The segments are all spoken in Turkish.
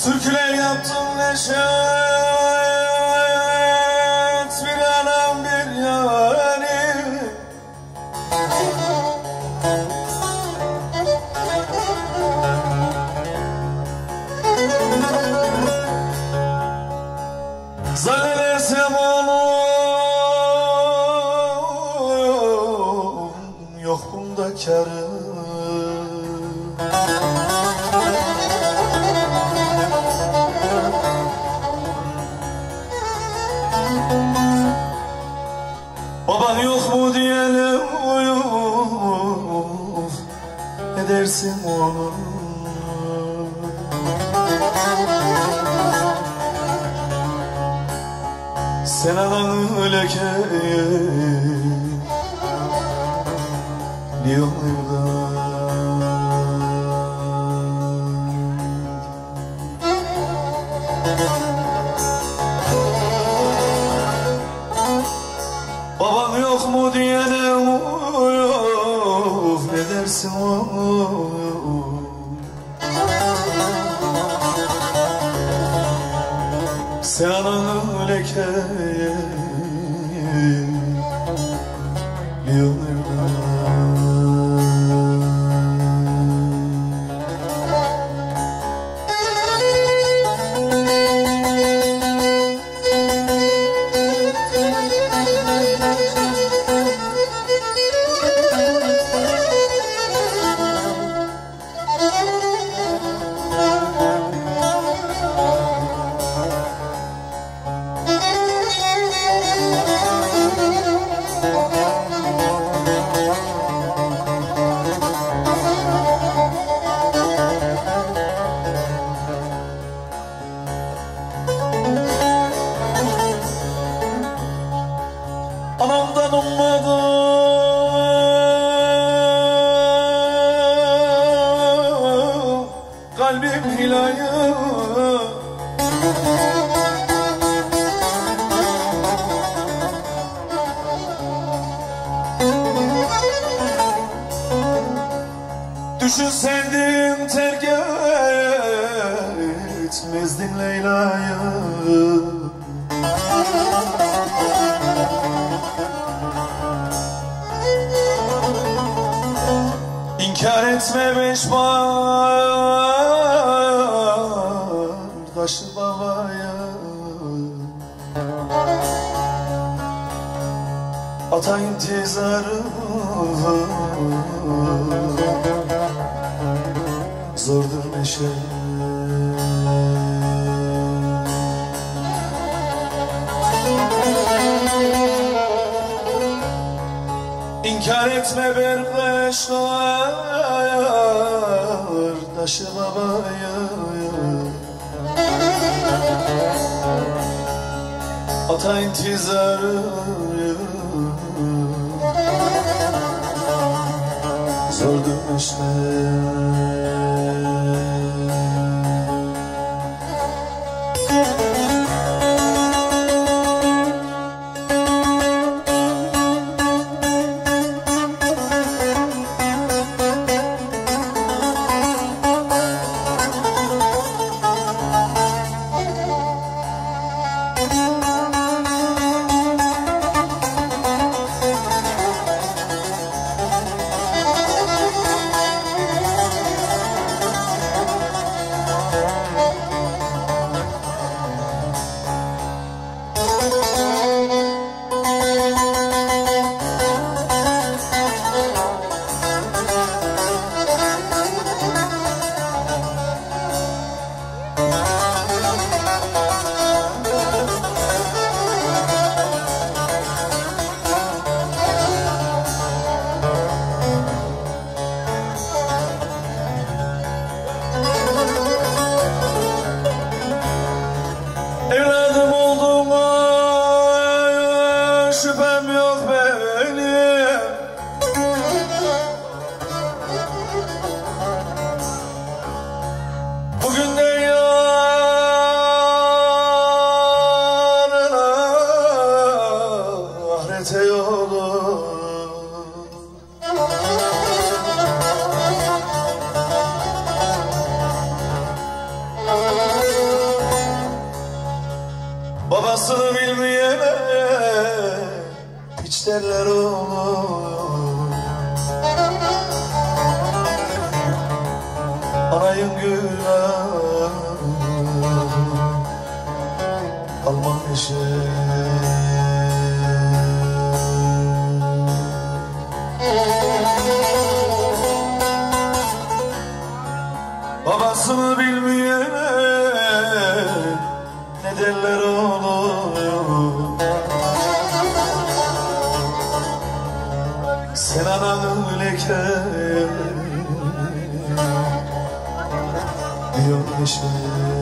Türküler yaptım neşet, bir anam bir yarim. Zannedersem onun yok bunda kârı. Baban yok mu diyelim uyur, ne dersin onu? Sen ananı lekeye liyorlar. Baban yok mu diyene yok, ne dersin o? Sen ananı lekeye liyorlar. Anamdan ummadım, kalbim hilayı. Düşünseydim terk etmezdim Leyla'yı. İnkar etme beş bardaşı babaya. Ata intizarı zordur neşe. İnkar etme berbeş kardeşi babaya. Ata intizarı zordur neşe. Anasını bilmeyene hiç derler oğlum. Anayın günahı almam eşeğe. Babasını bilmeyene ne derler oğlum. Sen ananı leke diyor eşeğe.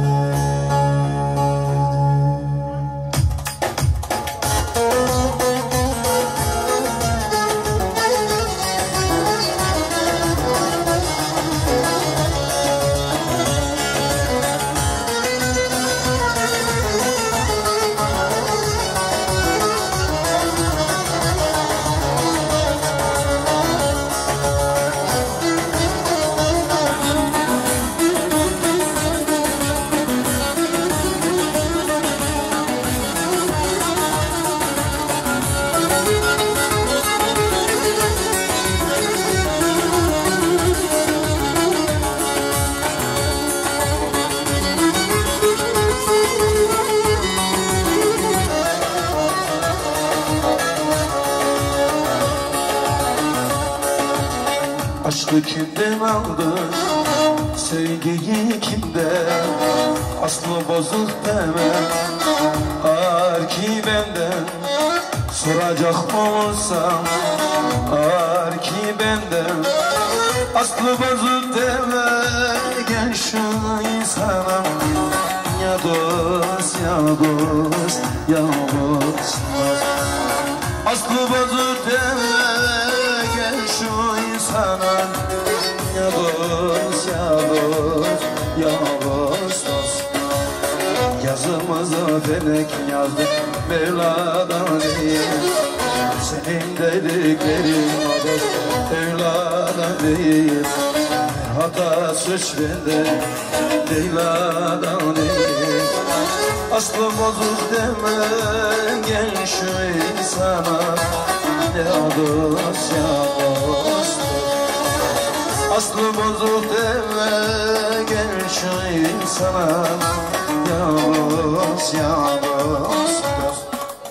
Aşkı kimden aldın, sevgiyi kimden? Aslı bozuk deme, ağır ki benden. Soracak olursam, ağır ki benden. Aslı bozuk deme, gel şu insana. Ya dost, ya dost, ya dost. Aslı bozuk deme, gel şu insana. Ya dost, ya dost, ya dost, dost. Yazımızı felek yazdı, Mevla'dan değil. Senin dediklerin o dost, Mevla'dan değil. Hata suç bende, Leyla'dan değil. Aslı bozuk deme, gel şu insana. Ya dost, ya dost. Aslı bozuk deme, gel şu insana. Ya dost, ya dost, dost.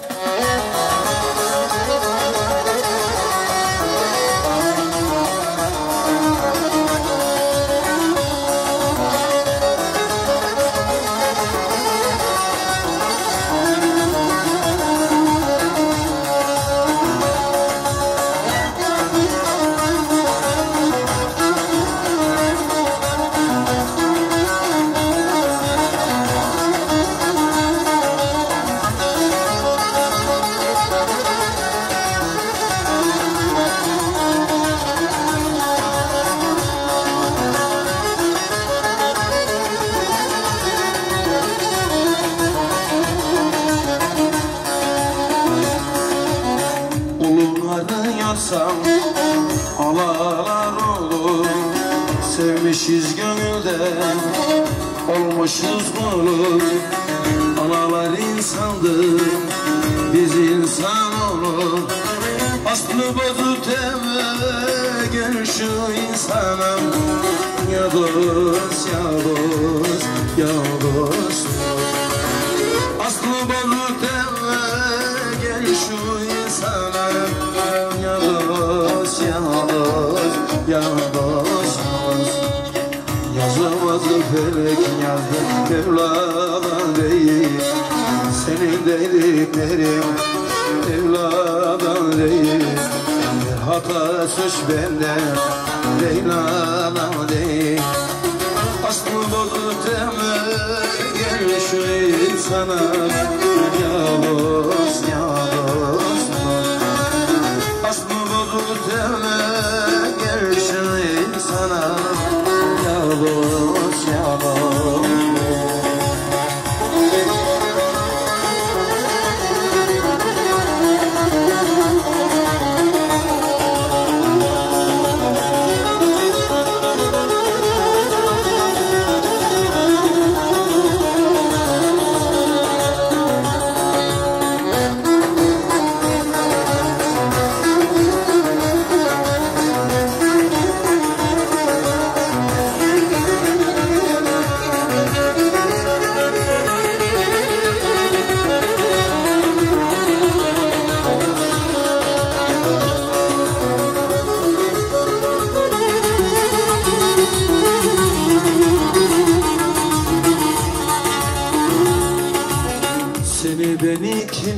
Alalar olur, sevmişiz gönülden, olmuşuz kulur. Analar insandır, biz insan olur. Aslı bozuk deme, gel şu insana. Ya dost, ya dost, ya dost. Aslı bozuk deme, gel şu insana. Ya dost, ya dost, ya dost. Yazılmazı felek yazdı, Mevla'dan değil. Senin dediklerin Mevla'dan değil. Hata suç benden, Leyla'dan değil. Aslı bozuk deme, gel şu insana. Ya dost, ya dost. Aslı bozuk deme, gel şu insana. Ya dost, ya dost.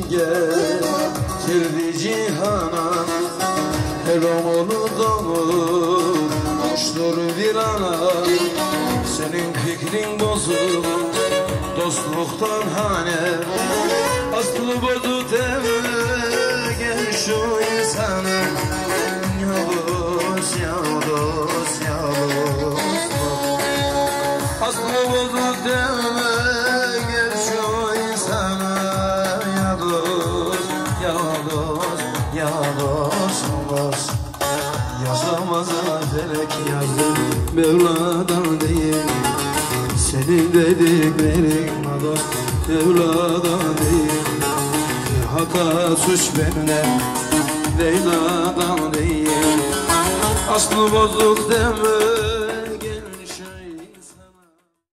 getirdi cihana. Her oğlu dolu kuştur bir ana. Senin fikrin bozuk dostluktan hane. Aslı bozuk deme gel şu insana. Ya dost ya dost ya dost. Aslı bozuk deme gel şu insana. Ya dost ya dost ya dost dost. Yazamaz felek yazdı Mevla'dan değil. Senin dediklerin dost Mevla'dan değil. Hata suç benden Leyla'dan değil. Aslı bozuk deme